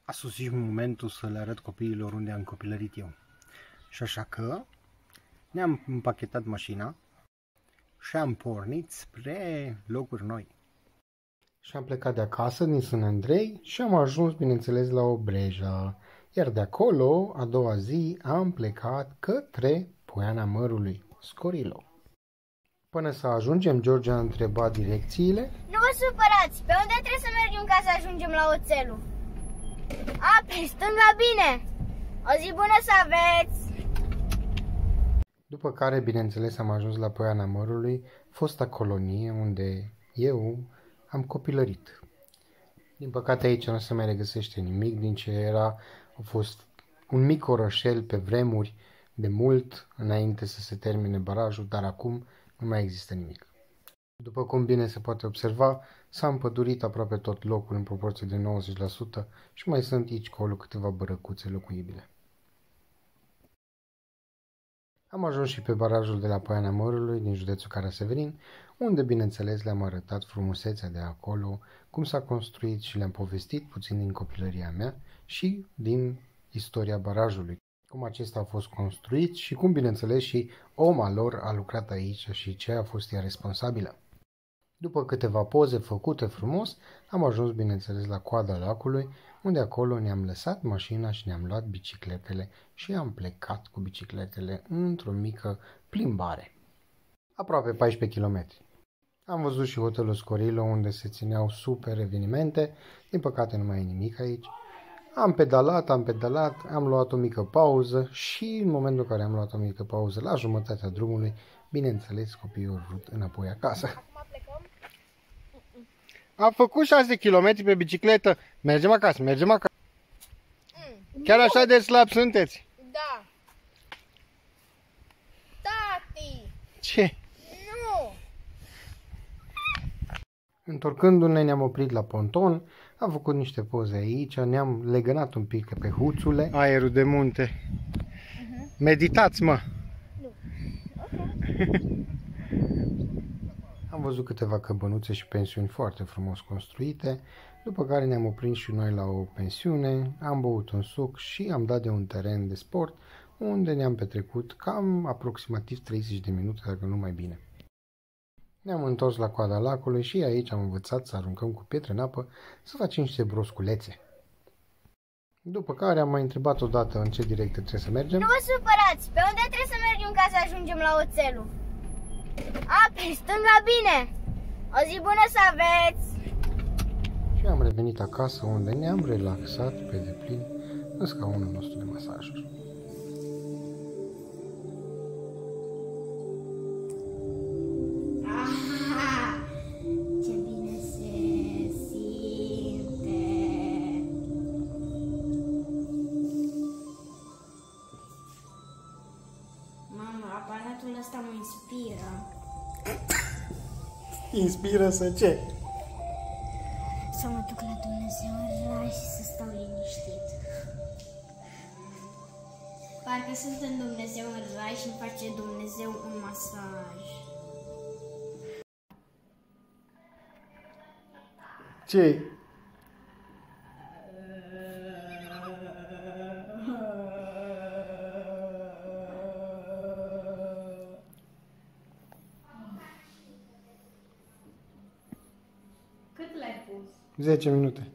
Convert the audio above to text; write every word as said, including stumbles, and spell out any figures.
A sosit momentul să le arăt copiilor unde am copilărit eu. Și așa că ne-am împachetat mașina și am pornit spre locuri noi. Și am plecat de acasă din San Andrei și am ajuns, bineînțeles, la Obreja. Iar de acolo, a doua zi, am plecat către Poiana Mărului, Scorilo. Până să ajungem, George a întrebat direcțiile. Nu vă supărați, pe unde trebuie să mergem ca să ajungem la oțelul? A, pe stânga, bine! O zi bună să aveți! După care, bineînțeles, am ajuns la Poiana Mărului, fosta colonie unde eu am copilărit. Din păcate aici nu se mai regăsește nimic din ce era. A fost un mic orășel pe vremuri, de mult înainte să se termine barajul, dar acum nu mai există nimic. După cum bine se poate observa, s-a împădurit aproape tot locul în proporție de nouăzeci la sută și mai sunt aici colo câteva bărăcuțe locuibile. Am ajuns și pe barajul de la Poiana Mărului din județul Caraseverin, unde bineînțeles le-am arătat frumusețea de acolo, cum s-a construit și le-am povestit puțin din copilăria mea și din istoria barajului, cum acesta a fost construit și cum bineînțeles și oma lor a lucrat aici și ce a fost ea responsabilă. După câteva poze făcute frumos, am ajuns bineînțeles la coada lacului, unde acolo ne-am lăsat mașina și ne-am luat bicicletele și am plecat cu bicicletele într-o mică plimbare. Aproape paisprezece kilometri. Am văzut și hotelul Scorilo, unde se țineau super evenimente, din păcate nu mai e nimic aici. Am pedalat, am pedalat, am luat o mică pauză și în momentul în care am luat o mică pauză, la jumătatea drumului, bineînțeles copiii au vrut înapoi acasă. Am făcut șase kilometri pe bicicletă. Mergem acasă, mergem acasă. Mm, Chiar nu. Așa de slab sunteți? Da. Tati. Ce? Nu. Întorcându-ne, ne-am oprit la ponton, am făcut niște poze aici, ne-am legănat un pic pe huțule. Aerul de munte. Uh-huh. Meditați, mă! Nu. Okay. Am văzut câteva căbănuțe și pensiuni foarte frumos construite, după care ne-am oprit și noi la o pensiune, am băut un suc și am dat de un teren de sport unde ne-am petrecut cam aproximativ treizeci de minute, dacă nu mai bine. Ne-am întors la coada lacului și aici am învățat să aruncăm cu pietre în apă, să facem niște brosculețe. După care am mai întrebat odată în ce direcție trebuie să mergem. Nu vă supărați, pe unde trebuie să mergem ca să ajungem la oțelul? A, pe stânga, bine! O zi bună să aveți! Și am revenit acasă, unde ne-am relaxat pe deplin în scaunul nostru de masajuri. Ah, ce bine se simte! Mama, aparatul ăsta mă inspiră. Inspiră să ce? Să mă duc la Dumnezeu în rai și să stau liniștit. Parcă sunt în Dumnezeu în rai și îmi face Dumnezeu un masaj. Ce? Cât l-ai pus? zece minute.